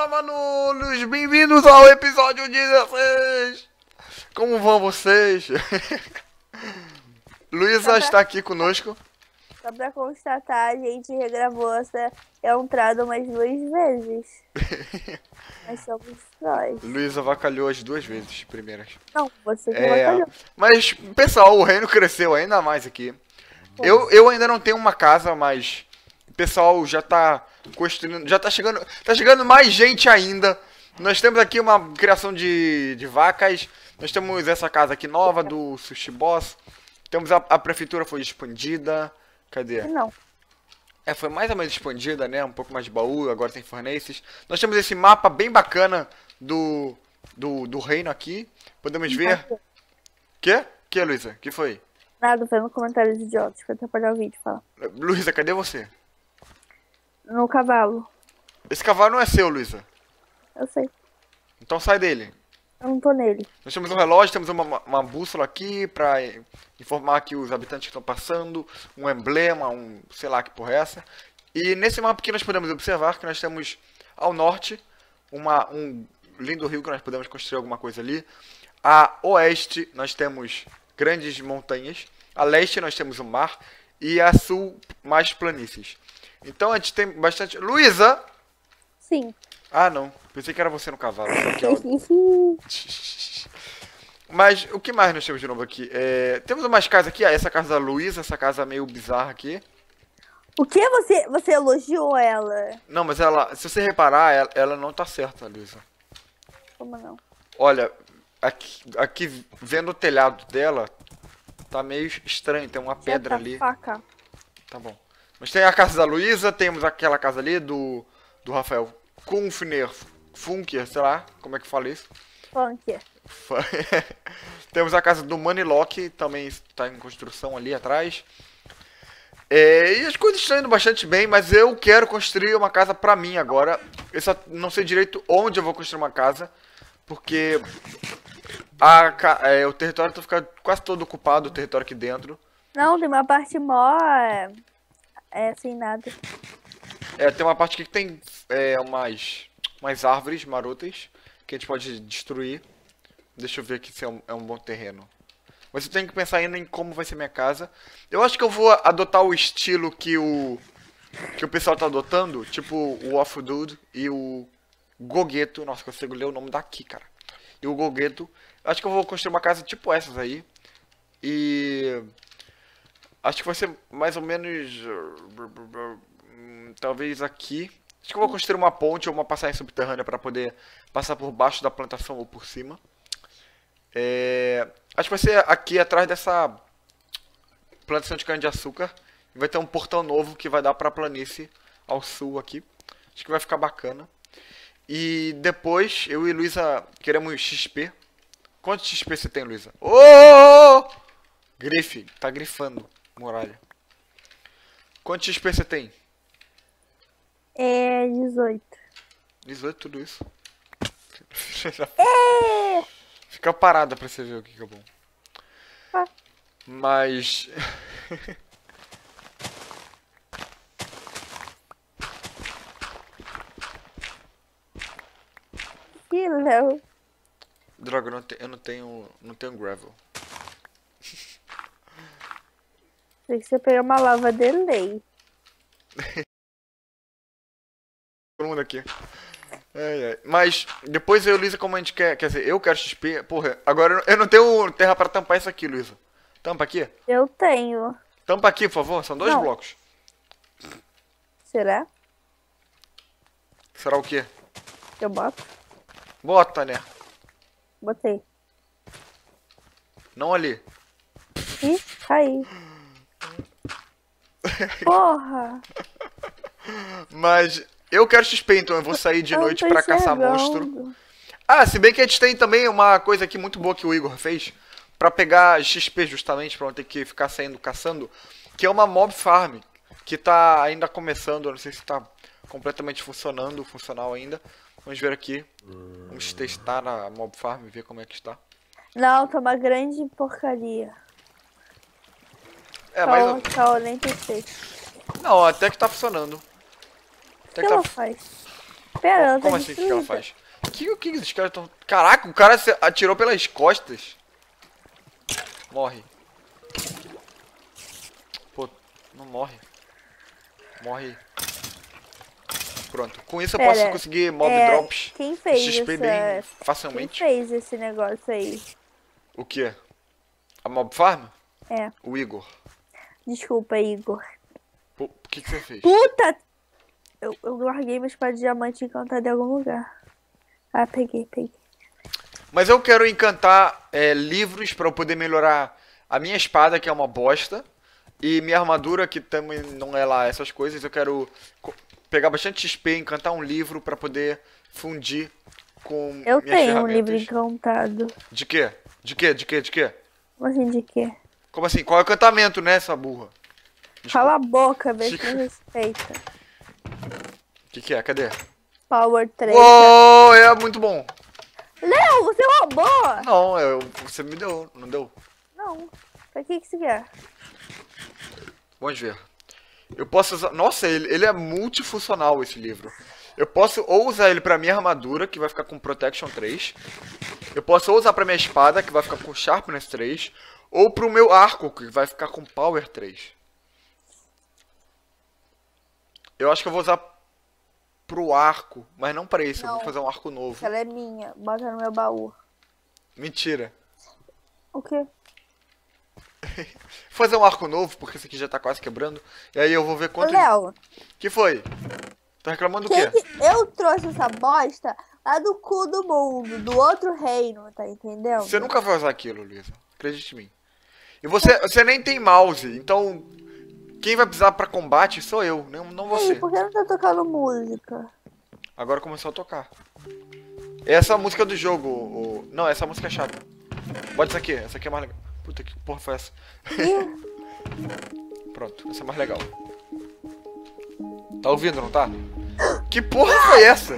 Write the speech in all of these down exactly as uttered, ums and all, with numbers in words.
Fala, Manolos! Bem-vindos ao episódio dezesseis! Como vão vocês? Luísa pra... está aqui conosco. Só pra constatar, a gente regravou essa entrada umas duas vezes. Mas somos nós. Luísa avacalhou as duas vezes primeiras. Não, você que É, avacalhou. mas, pessoal, o reino cresceu ainda mais aqui. Eu, eu ainda não tenho uma casa, mas o pessoal já tá construindo, já tá chegando, tá chegando mais gente ainda. Nós temos aqui uma criação de, de vacas. Nós temos essa casa aqui nova do Sushi Boss. Temos a, a prefeitura foi expandida. Cadê? Não. É, foi mais ou menos expandida, né? Um pouco mais de baú, agora tem forneces. Nós temos esse mapa bem bacana do, do, do reino aqui. Podemos ver... Quê? Que, Luísa? Que foi? Nada, vendo comentários idiotas pra atrapalhar o vídeo, fala. Luísa, cadê você? No cavalo. Esse cavalo não é seu, Luísa. Eu sei. Então sai dele. Eu não tô nele. Nós temos um relógio, temos uma, uma bússola aqui pra informar que os habitantes estão passando, um emblema, um sei lá que porra é essa. E nesse mapa aqui nós podemos observar que nós temos ao norte uma, um lindo rio que nós podemos construir alguma coisa ali. A oeste nós temos grandes montanhas, a leste nós temos o mar e a sul mais planícies. Então a gente tem bastante... Luísa! Sim. Ah não, pensei que era você no cavalo. Aqui, ó. Mas o que mais nós temos de novo aqui? É, temos umas casas aqui, ah, essa casa da Luísa, essa casa meio bizarra aqui. O que? Você, você elogiou ela? Não, mas ela, se você reparar, ela, ela não tá certa, Luísa. Como não? Olha, aqui, aqui vendo o telhado dela, tá meio estranho, tem uma pedra ali. Faca. Tá bom. Mas tem a casa da Luísa, temos aquela casa ali do, do Rafael Kunfner, Funker, sei lá, como é que fala isso? Funker. Temos a casa do Manilock, também está em construção ali atrás. É, e as coisas estão indo bastante bem, mas eu quero construir uma casa pra mim agora. Eu só não sei direito onde eu vou construir uma casa, porque a, é, o território está ficando quase todo ocupado, o território aqui dentro. Não, tem uma parte mó... É, é sem nada. É, tem uma parte aqui que tem é, umas, umas árvores marotas que a gente pode destruir. Deixa eu ver aqui se é um, é um bom terreno. Mas eu tenho que pensar ainda em como vai ser minha casa. Eu acho que eu vou adotar o estilo que o que o pessoal tá adotando, tipo o Off Dude e o Gogueto. Nossa, consigo ler o nome daqui, cara. E o Gogueto. Acho que eu vou construir uma casa tipo essas aí. E acho que vai ser mais ou menos talvez aqui. Acho que eu vou construir uma ponte ou uma passagem subterrânea para poder passar por baixo da plantação ou por cima. É, acho que vai ser aqui atrás dessa plantação de cana-de-açúcar. Vai ter um portão novo que vai dar para a planície ao sul aqui. Acho que vai ficar bacana. E depois eu e Luísa queremos X P. Quanto X P você tem, Luísa? Ô! Oh, oh, oh! Grife, tá grifando, muralha. Quanto X P você tem? É dezoito. dezoito, tudo isso. É! Fica parada pra você ver o que, que é bom. Ah. Mas... Que não. Droga, eu não, te, eu não tenho. Não tenho gravel. Tem que você pegar uma lava de lei. Todo mundo aqui. É, é. Mas depois eu e Luísa, como a gente quer. Quer dizer, eu quero X P. Porra, agora eu não tenho terra pra tampar isso aqui, Luísa. Tampa aqui? Eu tenho. Tampa aqui, por favor. São dois não. blocos. Será? Será o quê? Eu boto? Bota, né? Botei. Não ali. Ih, caí. Porra! Mas eu quero X P, então eu vou sair de eu noite pra caçar monstro. Ah, se bem que a gente tem também uma coisa aqui muito boa que o Igor fez. Pra pegar X P justamente, pra não ter que ficar saindo caçando. Que é uma mob farm. Que tá ainda começando, eu não sei se tá completamente funcionando, funcional ainda. Vamos ver aqui. Vamos testar a mob farm e ver como é que está. Não, tá uma grande porcaria. É, mas... Tá, eu nem testei. Não, até que tá funcionando. O que ela faz? Pera, ela tá Como assim? O que que ela destruída. faz? O que, que os caras estão... Caraca, o cara se atirou pelas costas. Morre. Pô, não morre. Morre. Pronto. Com isso eu Pera, posso conseguir mob é, drops. Quem fez X P essa... bem Quem facilmente. fez esse negócio aí? O que? A mob farm? É. O Igor. Desculpa, Igor. Pô, o que, que você fez? Puta! Eu, eu larguei meu espada de diamante encantada em algum lugar. Ah, peguei, peguei. Mas eu quero encantar é, livros pra eu poder melhorar a minha espada, que é uma bosta. E minha armadura, que também não é lá essas coisas. Eu quero pegar bastante X P, encantar um livro pra poder fundir com Eu minhas tenho um livro ferramentas. encantado. De quê? De quê? De quê? De quê? Como assim, de quê? Como assim? Qual é o encantamento, né, essa burra? Cala a boca, vê se Chica. me respeita. O que, que é? Cadê? Power três. Uou, é muito bom. Léo, você roubou! Não, eu, você me deu, não deu? Não. Pra que que você quer? Vamos ver. Eu posso usar... Nossa, ele, ele é multifuncional, esse livro. Eu posso ou usar ele pra minha armadura, que vai ficar com Protection três. Eu posso ou usar pra minha espada, que vai ficar com Sharpness três. Ou pro meu arco, que vai ficar com Power três. Eu acho que eu vou usar pro arco, mas não pra isso. Eu Não. vou fazer um arco novo. Ela é minha. Bota no meu baú. Mentira. O quê? Vou fazer um arco novo, porque esse aqui já tá quase quebrando. E aí eu vou ver Ô, quanto... Léo, Que foi? Tá reclamando do quem quê? que... eu trouxe essa bosta lá do cu do mundo, do outro reino, tá entendendo? Você nunca vai usar aquilo, Luísa. Acredite em mim. E você, você nem tem mouse, então... Quem vai precisar pra combate sou eu, não, não você. Ei, por que não tá tocando música? Agora começou a tocar. Essa é a música do jogo. O... Não, essa música é chata. Bota essa aqui, essa aqui é mais legal. Puta, que porra foi essa? Ih, Pronto, essa é mais legal. Tá ouvindo, não tá? Que porra foi essa?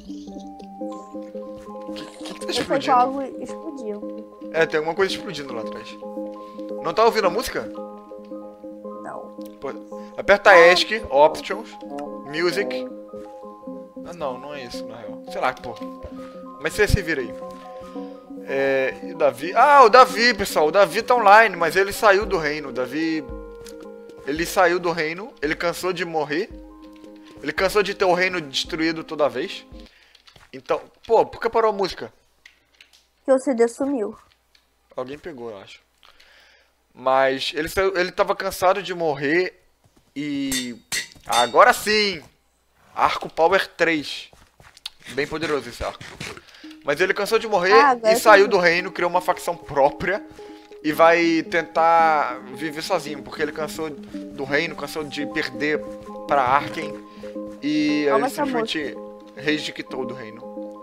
Que, que, que tá eu foi que explodindo? algo explodiu. É, tem alguma coisa explodindo lá atrás. Não tá ouvindo a música? Não. Pô, aperta ESC, Options, Music. Ah, não, não é isso, na real. Sei lá, pô. Mas você se vira aí. É, e o Davi... Ah, o Davi, pessoal. O Davi tá online, mas ele saiu do reino. O Davi... Ele saiu do reino. Ele cansou de morrer. Ele cansou de ter o reino destruído toda vez. Então... Pô, por que parou a música? Que o C D sumiu. Alguém pegou, eu acho. Mas ele, saiu, ele tava cansado de morrer. E... Agora sim! Arco Power três. Bem poderoso esse arco. Mas ele cansou de morrer Ah, agora e saiu sim. do reino, criou uma facção própria. E vai tentar viver sozinho. Porque ele cansou do reino, cansou de perder pra Arken. E Calma ele essa simplesmente rejeitou do reino.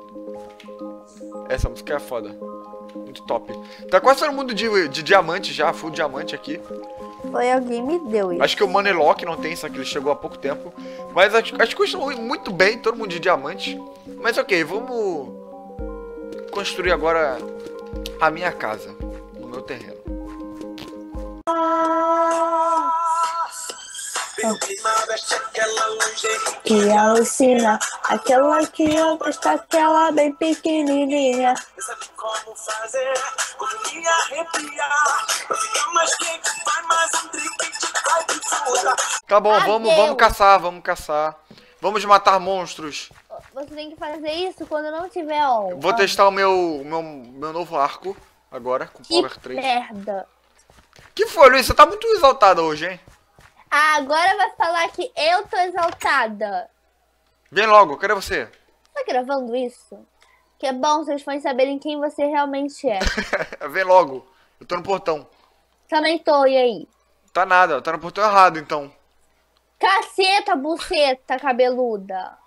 Essa música é foda. Muito top. Tá quase todo mundo de, de diamante já, full diamante aqui. Foi alguém me deu isso. Acho que o Moneylock não tem, isso aqui ele chegou há pouco tempo. Mas acho, acho que continua muito bem, todo mundo de diamante. Mas ok, vamos construir agora a minha casa, no meu terreno. Que alucina, aquela que eu gosto, aquela bem pequenininha. Sabe como fazer, como me arrepiar. Pra ficar mais quente, vai mais um drink de vai de fruta. Tá bom, vamos, Adeus. vamos caçar, vamos caçar. Vamos matar monstros. Você tem que fazer isso quando não tiver on. Vou testar o meu, o meu, meu novo arco agora, com Power Que três. merda. Que foi, Luiz? Você tá muito exaltada hoje, hein? Ah, agora vai falar que eu tô exaltada. Vem logo, cadê você? Tá gravando isso? Que é bom vocês fãs saberem quem você realmente é. Vem logo. Eu tô no portão. Também tô, e aí? Tá nada, tá no portão errado, então. Caceta, buceta, cabeluda.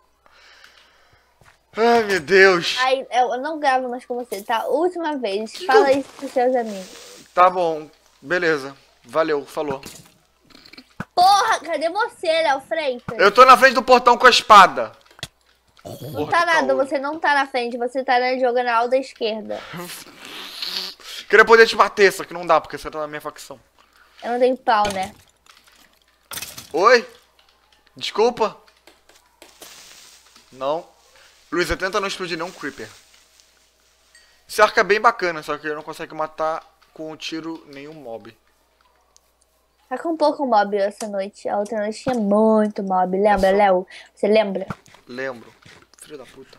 Ai, meu Deus. Ai, eu eu não gravo mais com você, tá? Última vez. Fala isso pros seus amigos. Tá bom, beleza. Valeu, falou. Porra, cadê você, Léo Freitas? Eu tô na frente do portão com a espada. Não tá nada, você não tá na frente, você tá na diagonal da esquerda. Queria poder te bater, só que não dá, porque você tá na minha facção. Eu não tenho pau, né? Oi? Desculpa? Não. Luísa, tenta não explodir nenhum creeper. Esse arco é bem bacana, só que ele não consegue matar com um tiro nenhum mob. Tá com pouco mob essa noite. A outra noite tinha muito mob. Lembra, É só- Léo? Você lembra? Lembro. Filho da puta.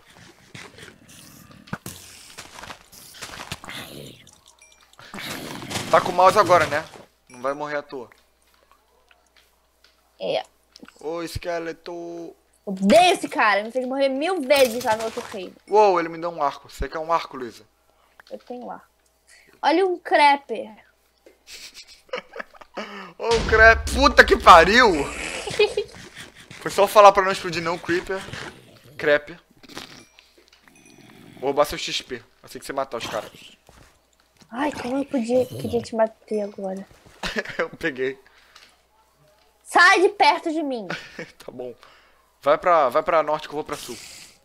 Tá com o mouse agora, né? Não vai morrer à toa. É. Ô, esqueleto. Odeio esse cara. Me fez morrer mil vezes lá no outro reino. Uou, ele me deu um arco. Você quer um arco, Luísa? Eu tenho lá. Olha um creeper. Ô, crepe. Puta que pariu! Foi só falar pra não explodir não, creeper. Crepe. Vou roubar seu X P. Assim que você matar os caras. Ai, como eu podia, queria te bater agora. Eu peguei. Sai de perto de mim. Tá bom. Vai pra, vai pra norte que eu vou pra sul.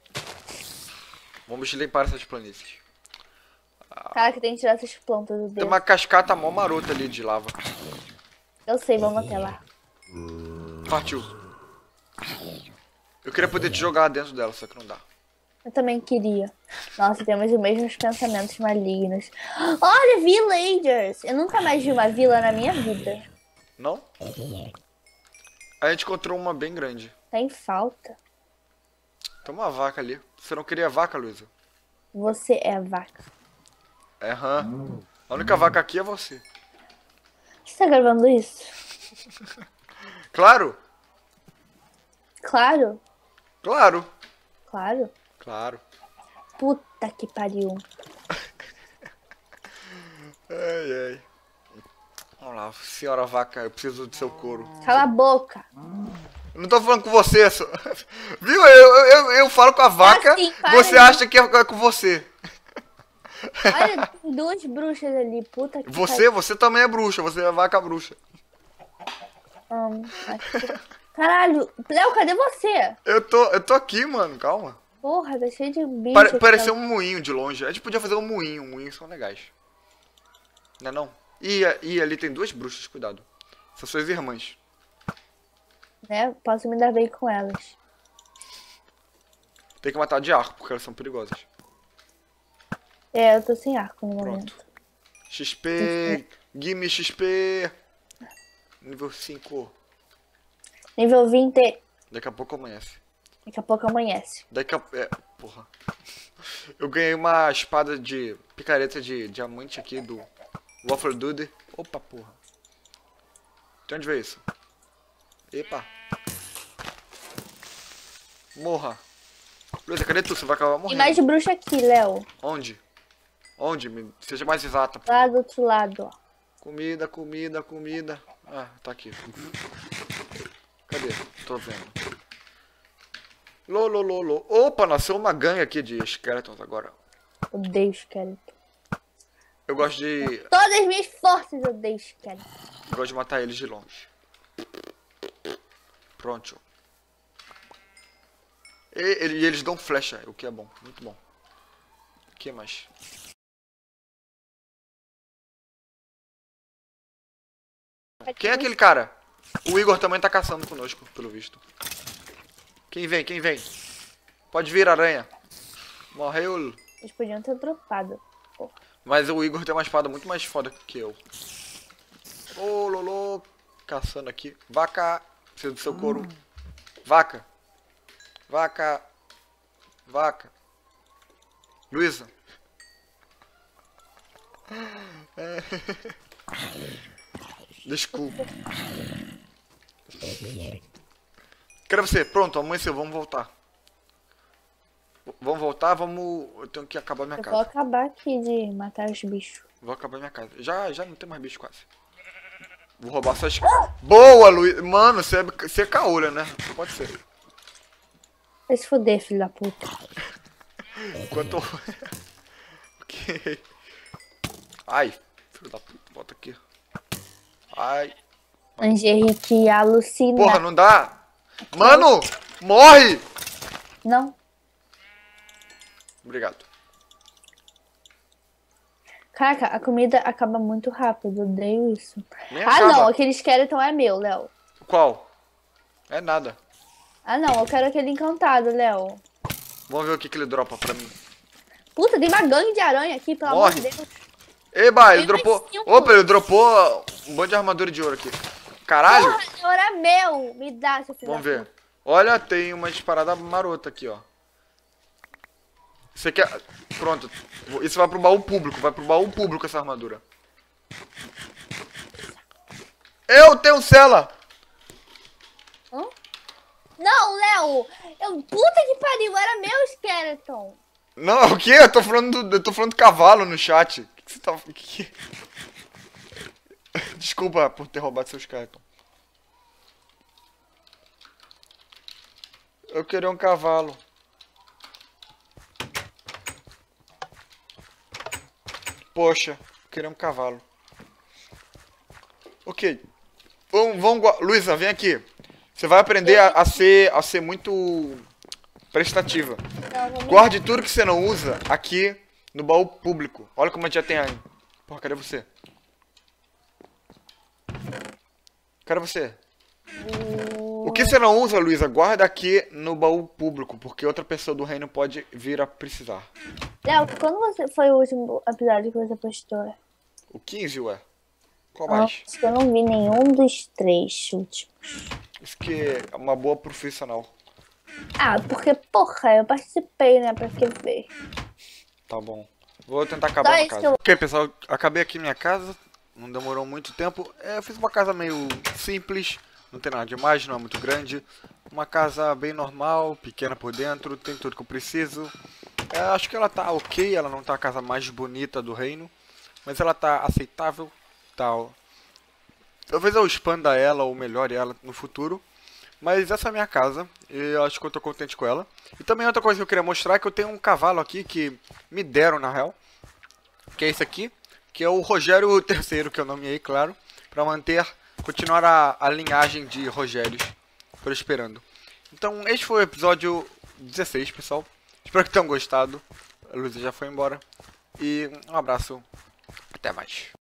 Vamos limpar essas planícies. Cara, que tem que tirar essas plantas do Tem dedo. uma cascata mó marota ali de lava. Eu sei, vamos até lá. Partiu. Eu queria poder te jogar dentro dela, só que não dá. Eu também queria. Nossa, temos os mesmos pensamentos malignos. Olha, villagers! Eu nunca mais vi uma vila na minha vida. Não? A gente encontrou uma bem grande. Tem falta. Tem uma vaca ali. Você não queria vaca, Luísa? Você é vaca. É, hã? A única vaca aqui é você. Você tá gravando isso? Claro? Claro. Claro. Claro. Claro. Puta que pariu. Ai, ai. Vamos lá, senhora vaca, eu preciso do seu couro. Cala a boca. Eu não tô falando com você, só... Viu? Eu, eu, eu falo com a vaca, assim, para você de- acha que é com você. Olha, tem duas bruxas ali. Puta que Você, você também é bruxa, você é vaca bruxa. pariu. Hum, acho que- Caralho. Léo, cadê você? Eu tô, eu tô aqui, mano, calma. Porra, tá cheio de bicho. Pare, aqui. pareceu um moinho de longe. A gente podia fazer um moinho, um moinho são legais. Não é não? E, e ali tem duas bruxas, cuidado. São suas irmãs. Né? Posso me dar bem com elas. Tem que matar de arco, porque elas são perigosas. É, eu tô sem arco no momento. Pronto. X P, gimme X P. Nível cinco. Nível vinte. Daqui a pouco amanhece. Daqui a pouco amanhece. Daqui a... É, porra. Eu ganhei uma espada de picareta de diamante aqui do Waffle Dude. Opa, porra. De onde veio isso? Epa. Morra. Luísa, cadê tu? Você vai acabar Tem morrendo. mais bruxa aqui, Léo. Onde? Onde? Me... Seja mais exata. pô. Lá do outro lado, ó. Comida, comida, comida. Ah, tá aqui. Cadê? Tô vendo. Lolololo. Opa, nasceu uma gangue aqui de skeletons agora. Odeio esqueleto. Eu gosto de... Todas as minhas forças eu odeio esqueleto. Eu gosto de matar eles de longe. Pronto. E, ele- e eles dão flecha, o que é bom. Muito bom. O que mais? Quem é aquele cara? O Igor também tá caçando conosco, pelo visto. Quem vem? Quem vem? Pode vir, aranha. Morreu. Eles podiam ter dropado. Mas o Igor tem uma espada muito mais foda que eu. Ô, Lolo. Caçando aqui. Vaca. Preciso do seu couro. Vaca. Vaca. Vaca. Luísa. Desculpa. Cadê você? Pronto, amanheceu. Vamos voltar. V- Vamos voltar, vamos... Eu tenho que acabar minha Eu vou casa. acabar aqui de matar os bichos. Vou acabar minha casa. Já, já não tem mais bicho quase. Vou roubar suas... Boa, Luiz. Mano, você é, você é caolha, né? Pode ser. Vai se foder, filho da puta. Enquanto... ok. Ai, filho da puta. Bota aqui. Ai. Angelique alucina. Porra, não dá. Mano, morre. Não. Obrigado. Caraca, a comida acaba muito rápido. Eu odeio isso. Nem Ah, acaba. não. Aquele skeleton é meu, Léo. Qual? É nada. Ah, não. Eu quero aquele encantado, Léo. Vamos ver o que, que ele dropa pra mim. Puta, tem uma gangue de aranha aqui, pelo Morre. amor de Deus. Eba, ele Tem mais dropou... cinco. Opa, ele dropou um monte de armadura de ouro aqui. Caralho. Porra, era meu. Me dá, seu filho Vamos da ver. puta. Olha, tem uma disparada marota aqui, ó. Isso aqui é... Pronto. Isso vai pro baú público. Vai pro baú público essa armadura. Eu tenho cela! Hã? Não, Léo. Eu... Puta que pariu, era meu Skeleton. Não, o quê? Eu tô falando do, eu tô falando do cavalo no chat. O que, que você tá... Que que... Desculpa por ter roubado seu skeleton. Eu queria um cavalo. Poxa, eu queria um cavalo. Ok. Vamos, vamos... Luísa, vem aqui. Você vai aprender a, a, ser, a ser muito prestativa. Não, vou me Guarde tudo que você não usa aqui no baú público. Olha como a gente já tem aí. Porra, cadê você? Cadê você? O que você não usa, Luísa, guarda aqui no baú público, porque outra pessoa do reino pode vir a precisar. Léo, quando você foi o último episódio que você postou? O quinze, ué. Qual Ah, mais? acho que eu não vi nenhum dos três últimos. Isso que é uma boa profissional. Ah, porque, porra, eu participei, né, pra que ver. Tá bom. Vou tentar acabar Só minha isso casa. que eu- Ok, pessoal, acabei aqui minha casa. Não demorou muito tempo. É, eu fiz uma casa meio simples. Não tem nada demais, não é muito grande. Uma casa bem normal, pequena por dentro. Tem tudo que eu preciso. É, acho que ela tá ok. Ela não tá a casa mais bonita do reino. Mas ela tá aceitável. Tal. Talvez eu expanda ela ou melhore ela no futuro. Mas essa é a minha casa. E eu acho que eu tô contente com ela. E também outra coisa que eu queria mostrar é que eu tenho um cavalo aqui que me deram na real. Que é esse aqui. Que é o Rogério terceiro, que eu nomeei, claro. Pra manter, continuar a, a linhagem de Rogérios prosperando. Então, este foi o episódio dezesseis, pessoal. Espero que tenham gostado. A Luísa já foi embora. E um abraço. Até mais.